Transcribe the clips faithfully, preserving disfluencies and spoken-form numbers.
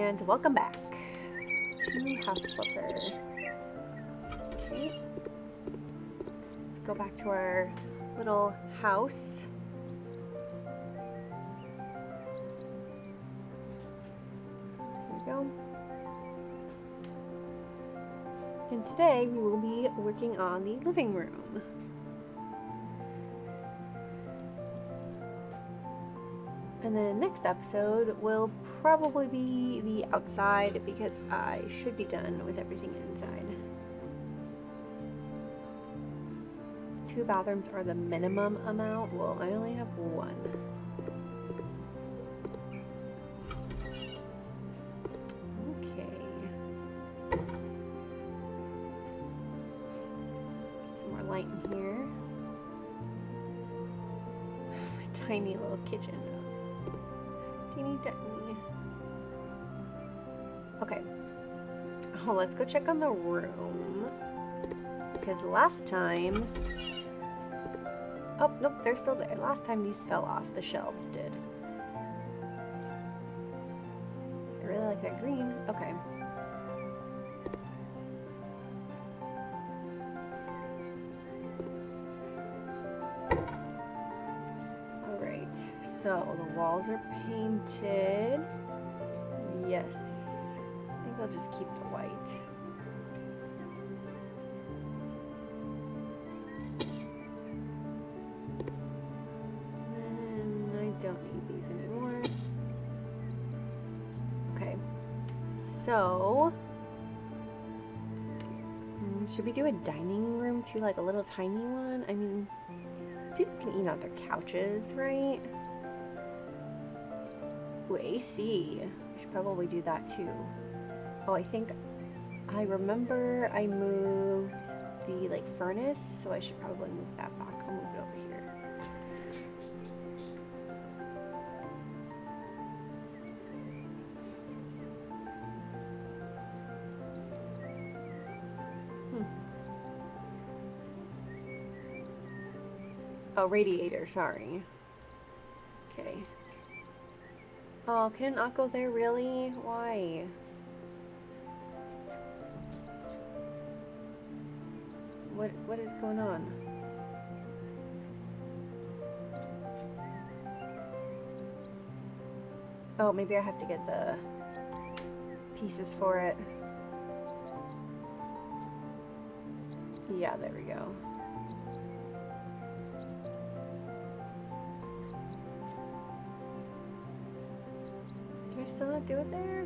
And welcome back to House Flipper. Okay. Let's go back to our little house. There we go. And today we will be working on the living room. And then next episode will probably be the outside because I should be done with everything inside. Two bathrooms are the minimum amount. Well, I only have one. Okay. Get some more light in here. My tiny little kitchen. Teeny tiny. Okay. Oh, let's go check on the room. Because last time... Oh, nope, they're still there. Last time these fell off. The shelves did. I really like that green. Okay. So, the walls are painted. Yes. I think I'll just keep the white. And I don't need these anymore. Okay. So, should we do a dining room too? Like a little tiny one? I mean, people can eat on their couches, right? Ooh, A C. We should probably do that too. Oh, I think I remember I moved the like furnace, so I should probably move that back. I'll move it over here. Hmm. Oh, radiator, sorry. Okay. Oh, can it not go there, really? Why? What, what is going on? Oh, maybe I have to get the pieces for it. Yeah, there we go. Can I still not do it there?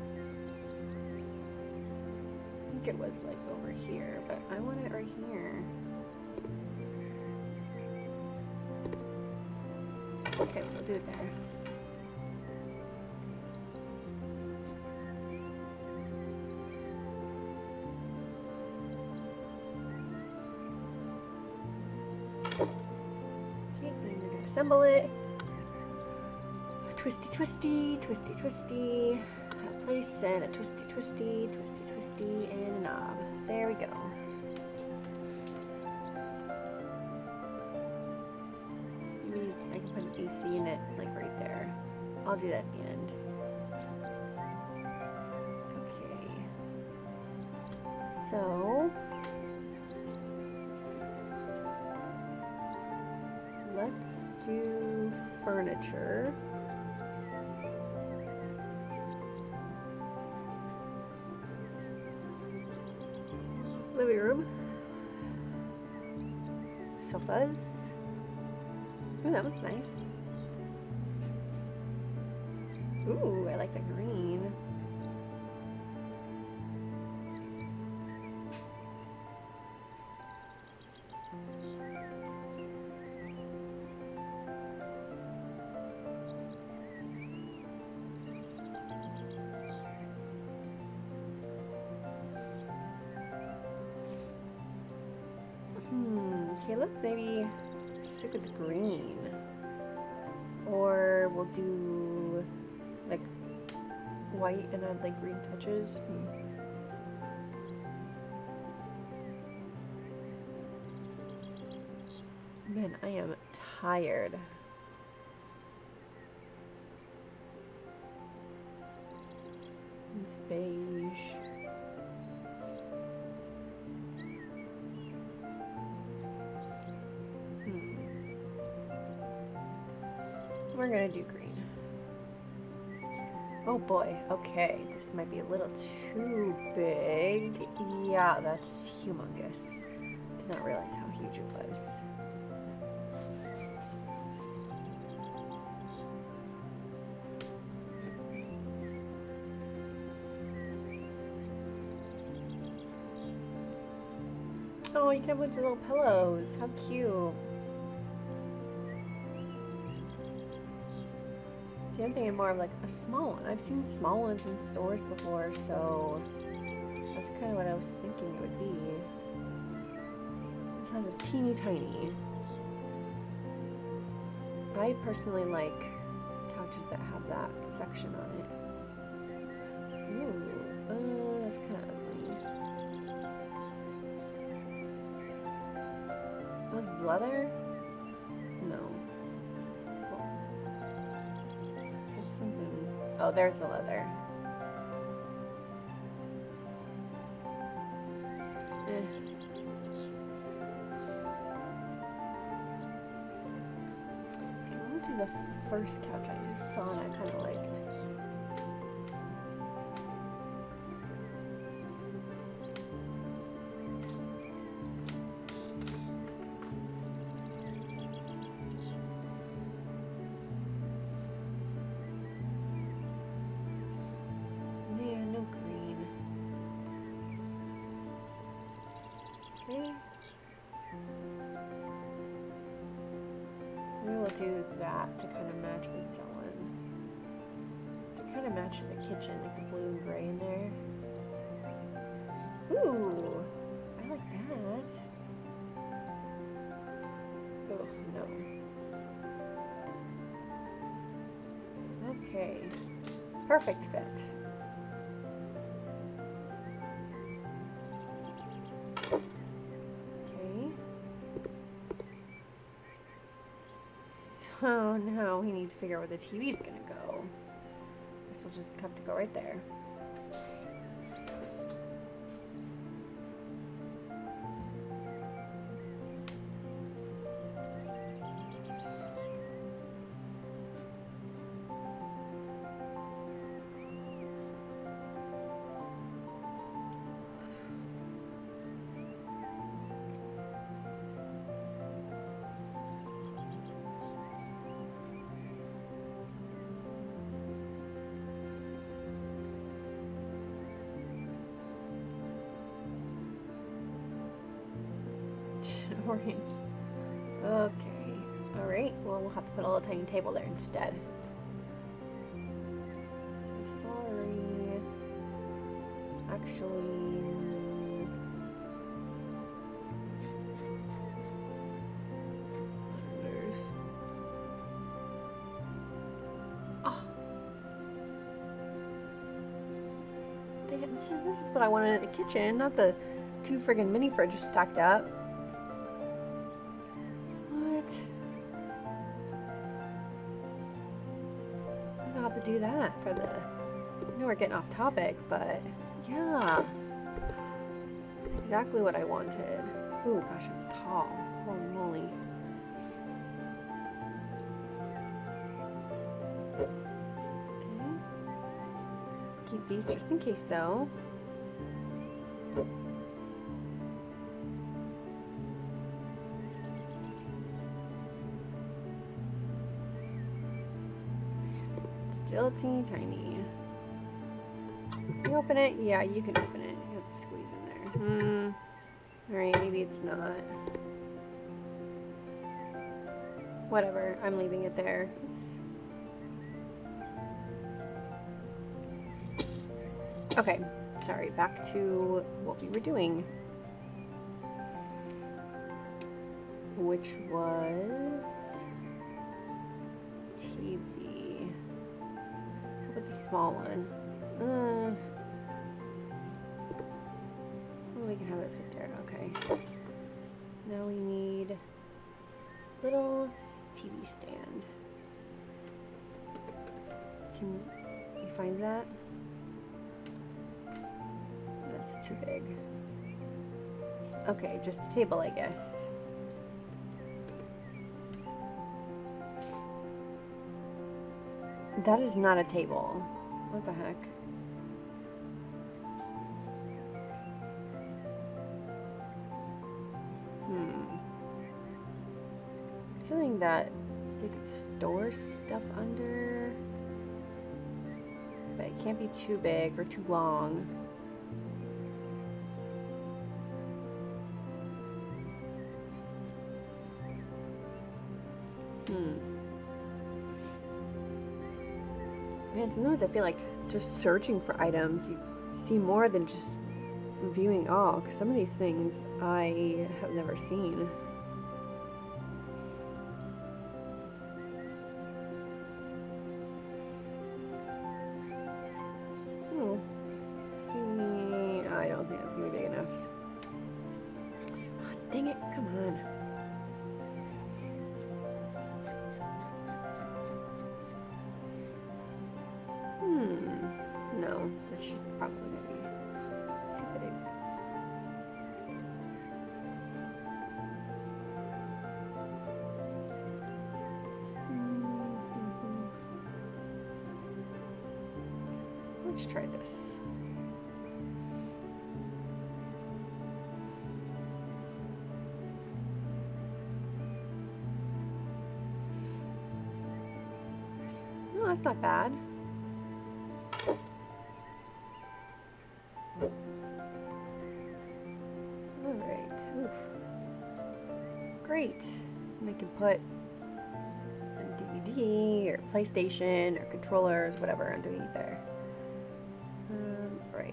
I think it was like over here, but I want it right here. Okay, we'll do it there. Okay, and we're gonna assemble it. Twisty, twisty, twisty, twisty. A place and a twisty, twisty, twisty, twisty, and a knob. There we go. Maybe I can put an A C in it, like right there. I'll do that at the end. Okay. So let's do furniture. Living room. Sofas. Ooh, that looks nice. Ooh, I like the green. Okay, let's maybe stick with the green. Or we'll do like white and add like green touches. Hmm. Man, I am tired. We're gonna do green. Oh boy, okay, this might be a little too big. Yeah, that's humongous. Did not realize how huge it was. Oh, you can have a bunch of little pillows. How cute. See, I'm thinking more of like a small one. I've seen small ones in stores before, so that's kind of what I was thinking it would be. This house is teeny tiny. I personally like couches that have that section on it. Ooh, uh, that's kind of ugly. Oh, this is leather? No. Oh, there's the leather. Eh. Okay, we'll do the first couch I just saw and I kind of liked. Do that to kind of match with that one. To kind of match the kitchen, like the blue and gray in there. Ooh, I like that. Oh, no. Okay, perfect fit. Oh no, we need to figure out where the T V is gonna go. Guess we'll just have to go right there. Okay. Alright, well we'll have to put a little tiny table there instead. So sorry. Actually... Oh! Dang it, this is, this is what I wanted in the kitchen, not the two friggin' mini fridges stacked up. Do that for the, I know we're getting off topic, but yeah, that's exactly what I wanted. Ooh, gosh, it's tall. Holy moly. Okay. Keep these just in case though. Still teeny tiny. Can you open it? Yeah, you can open it. Let's squeeze in there. Hmm. Alright, maybe it's not. Whatever. I'm leaving it there. Oops. Okay. Sorry. Back to what we were doing. Which was T V. It's a small one. Uh, well, we can have it fit there. Okay. Now we need little T V stand. Can you find that? That's too big. Okay, just a table, I guess. That is not a table. What the heck? Hmm. Feeling that they could store stuff under, but it can't be too big or too long. Hmm. Man, sometimes I feel like just searching for items, you see more than just viewing all, because some of these things I have never seen. Oh, let's see. I don't think that's gonna be big enough. Oh, dang it, come on. Hmm. No, that should probably be too big. Mm-hmm. Let's try this. No, that's not bad. Alright. Great. And I can put a D V D or PlayStation or controllers, whatever, underneath there. Um, right.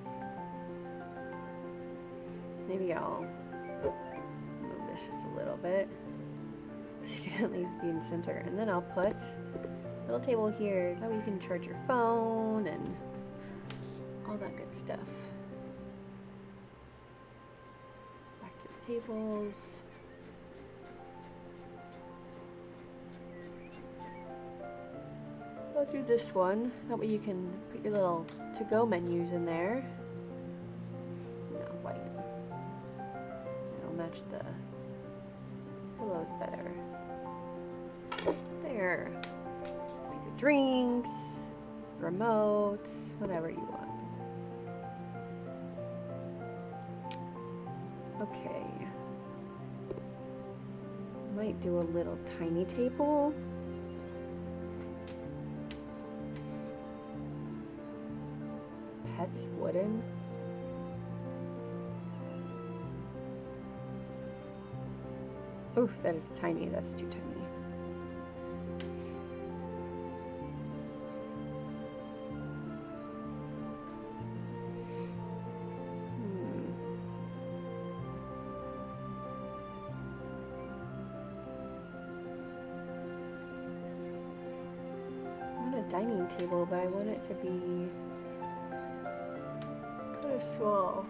Maybe I'll move this just a little bit so you can at least be in center. And then I'll put a little table here. That way you can charge your phone and all that good stuff. Back to the tables. I'll do this one. That way you can put your little to-go menus in there. No, white. It'll match the pillows better. There. Make your drinks, remotes, whatever you want. Okay. Might do a little tiny table. Pets wooden. Oof, that is tiny. That's too tiny. Hmm. I want a dining table, but I want it to be kind of small.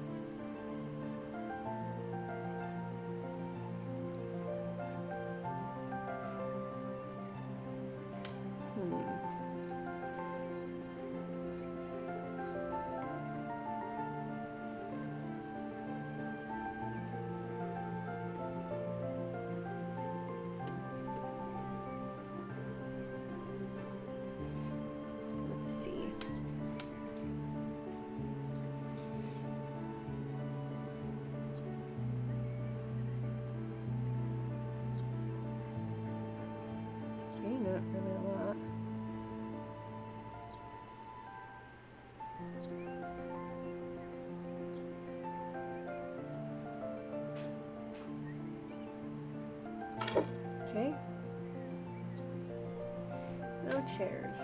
Okay. No chairs.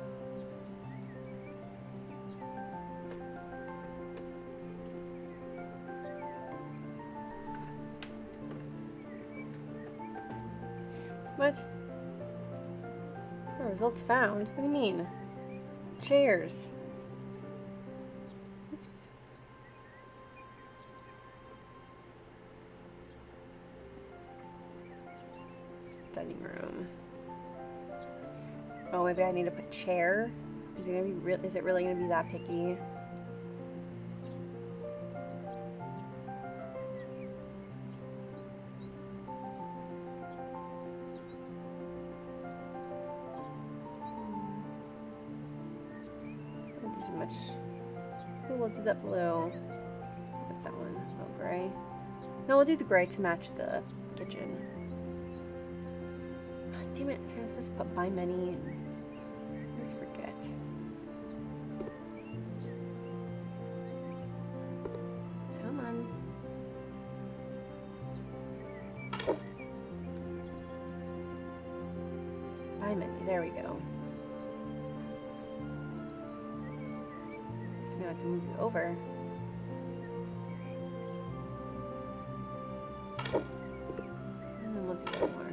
What? Oh, results found? What do you mean? Chairs. Oops. Dining room. Oh, maybe I need to put chair. Is it gonna be real? Is it really gonna be that picky? too much. Ooh, we'll do that blue. What's that one? Oh, gray. No, we'll do the gray to match the kitchen. Oh, damn it, so I'm supposed to put by many. I always forget. Come on. By many, there we go. So I'm gonna have to move you over. And then we'll do one more.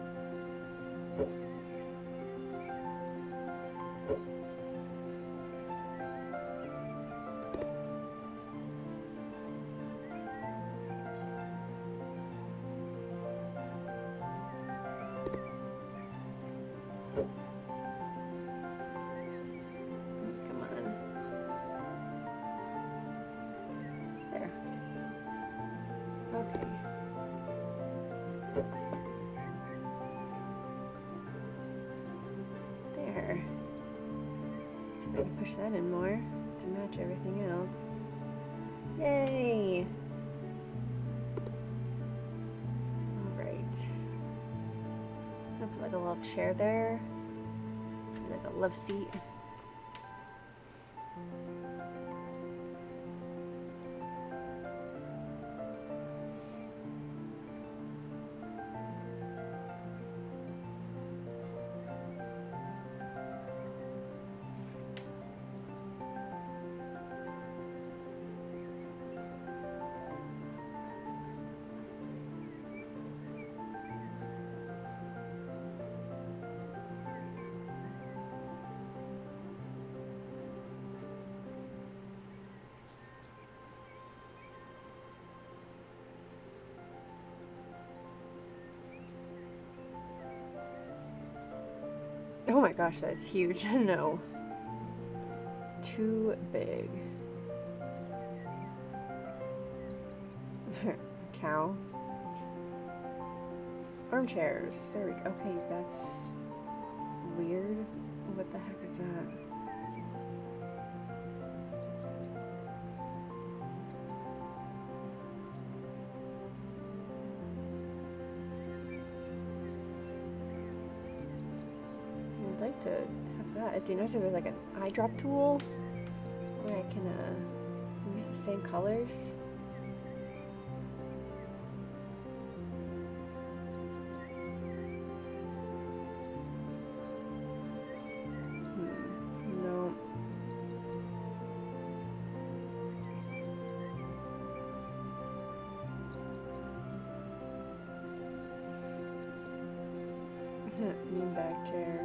Come on. There. Okay. There. See if I can push that in more to match everything else. Yay! Alright. I'll put like a little chair there. Like a love seat. Oh my gosh, that's huge. No. Too big. Cow. Armchairs. There we go. Okay, that's weird. What the heck is that? I'd like to have that. Do you notice if there's like an eyedrop tool where I can uh, use the same colors? Hmm. No. Beanbag chair.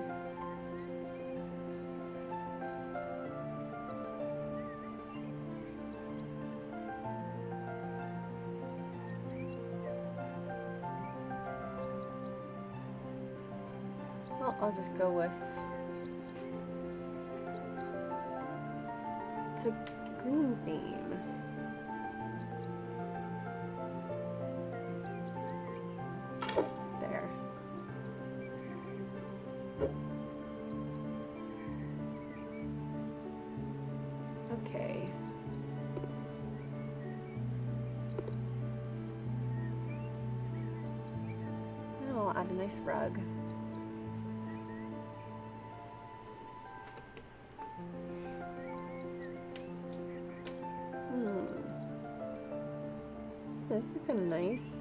Well, I'll just go with the green theme. There. Okay. Now I'll add a nice rug. This is kind of nice.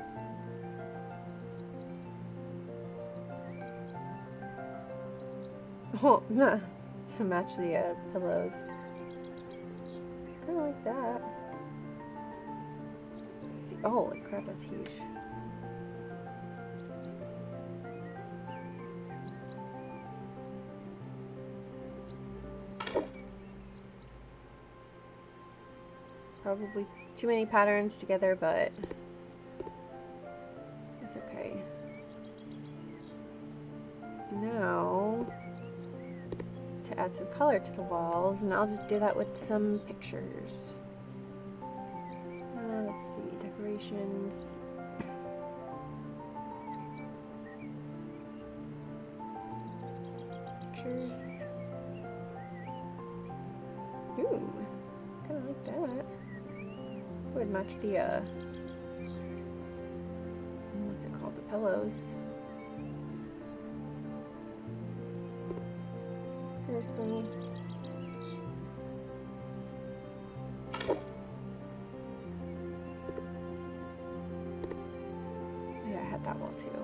Oh, nah. To match the uh, pillows. Kind of like that. Let's see. Oh, holy crap, that's huge. Probably too many patterns together, but it's okay. Now, to add some color to the walls, and I'll just do that with some pictures. Uh, let's see, decorations. Pictures. Ooh, kind of like that. It would match the, uh, what's it called? The pillows. Seriously. Yeah, I had that wall too.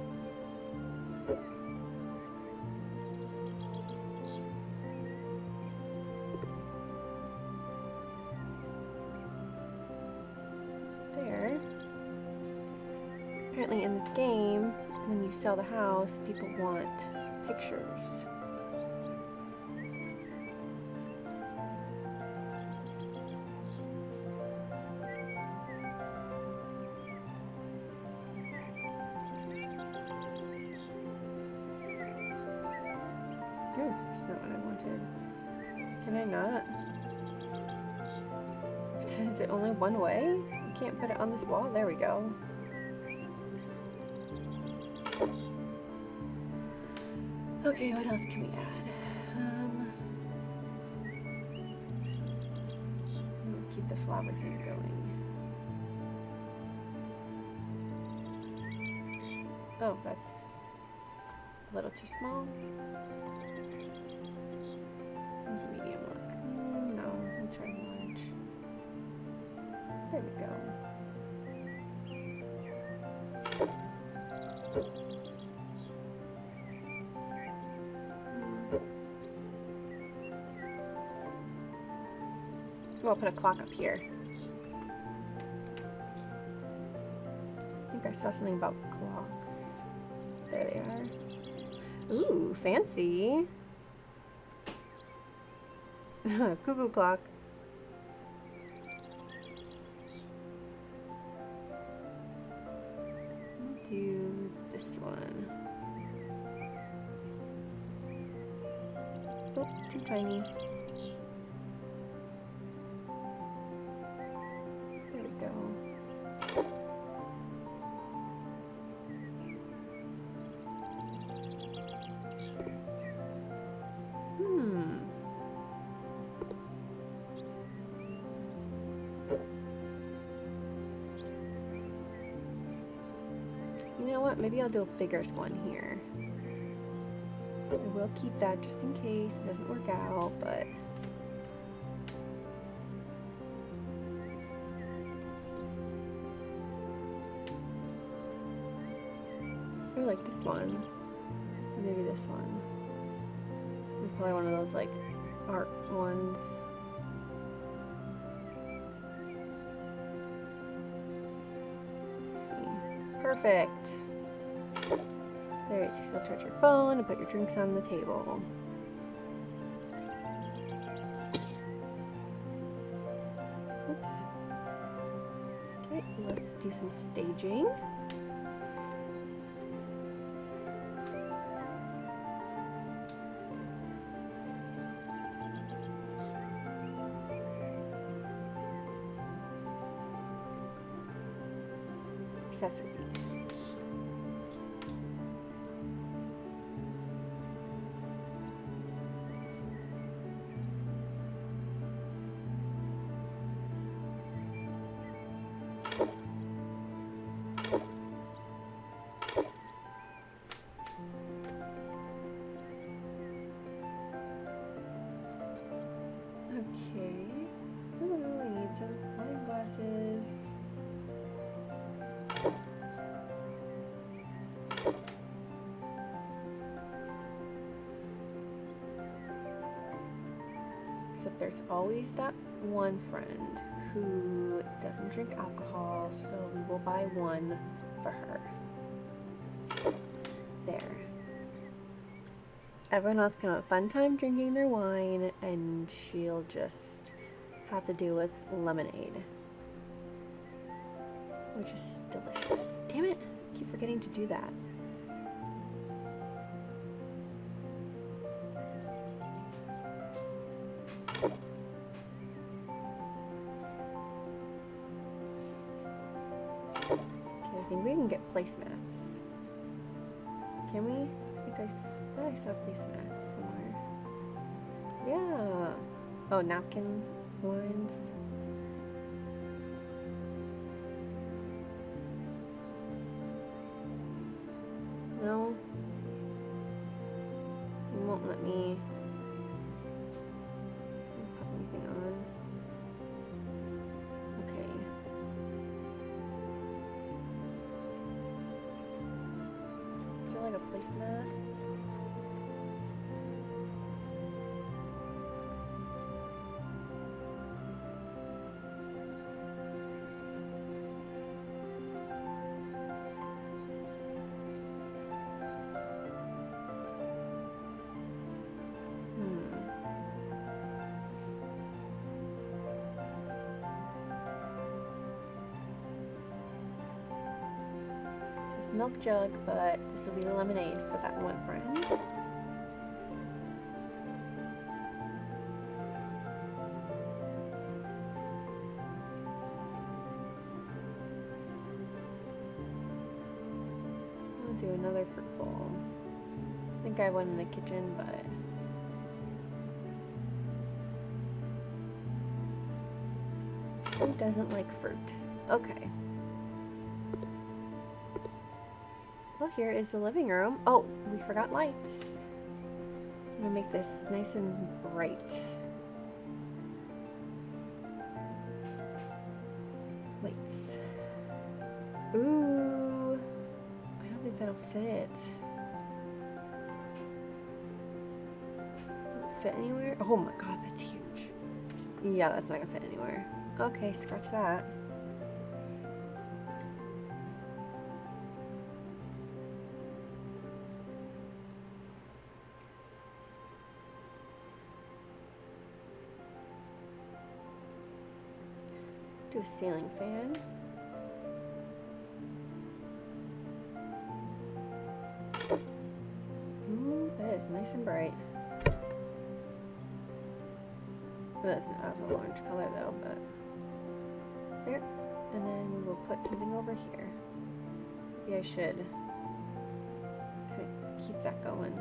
There. Apparently in this game, when you sell the house, people want pictures. Ooh, that's not what I wanted. Can I not? Is it only one way? I can't put it on this wall? There we go. Okay, what else can we add? Um, keep the flower thing going. Oh, that's a little too small. How's a medium look? Mm, no, we'll try large. There we go. Oh, I'll put a clock up here. I think I saw something about clocks. There they are. Ooh, fancy. Cuckoo clock. Do this one. Oh, too tiny. There we go. Hmm. You know what? Maybe I'll do a bigger one here. I will keep that just in case it doesn't work out, but I like this one. Or maybe this one. It's probably one of those like art ones. Let's see. Perfect. There, you can still charge your phone and put your drinks on the table. Oops. Okay, let's do some staging. Accessories. Okay. Ooh, I need some wine glasses. Except there's always that one friend who doesn't drink alcohol, so we will buy one for her. There. Everyone else can have a fun time drinking their wine, and she'll just have to deal with lemonade, which is delicious. Damn it, I keep forgetting to do that. Okay, I think we can get placemats. Can we? I think I thought I saw placemats somewhere. Yeah. Oh, napkin lines. No. It won't let me put anything on. Okay. Is there like a placemat? Milk jug, but this will be lemonade for that one friend. I'll do another fruit bowl. I think I have one in the kitchen, but who doesn't like fruit? Okay. Well, here is the living room. Oh, we forgot lights. I'm gonna make this nice and bright. Lights. Ooh, I don't think that'll fit. Will it fit anywhere? Oh my god, that's huge. Yeah, that's not gonna fit anywhere. Okay, scratch that. Do a ceiling fan. Ooh, that is nice and bright. Well, that's an orange color though, but there. And then we will put something over here. Maybe I should keep that going.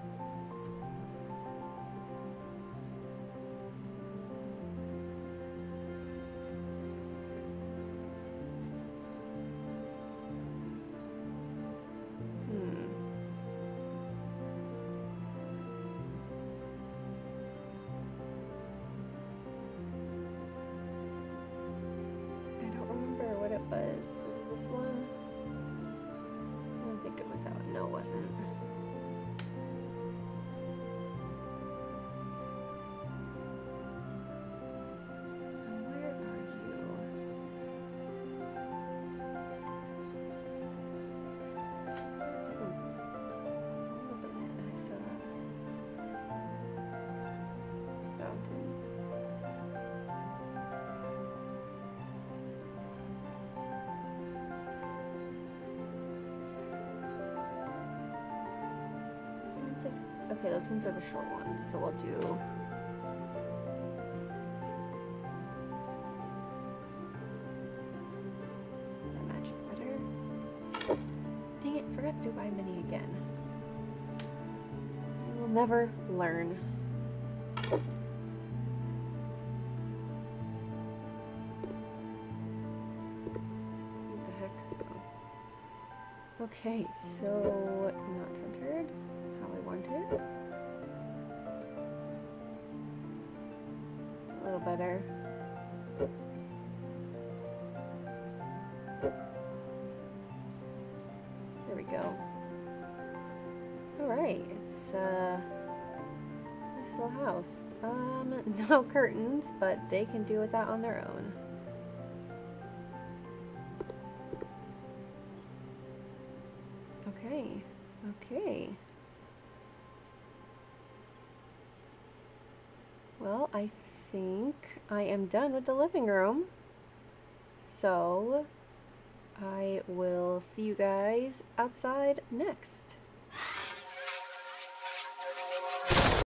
Was, was it this one? I don't think it was that one. No, it wasn't. Where are you? Fountain. Okay, those ones are the short ones, so we'll do that matches better. Dang it, forgot to buy mini again. I will never learn. What the heck? Oh. Okay, so not centered. How I want it. A little better. There we go. Alright, it's a nice little house. Um, no curtains, but they can do with that on their own. Okay, okay. Well, I think I am done with the living room. So I will see you guys outside next.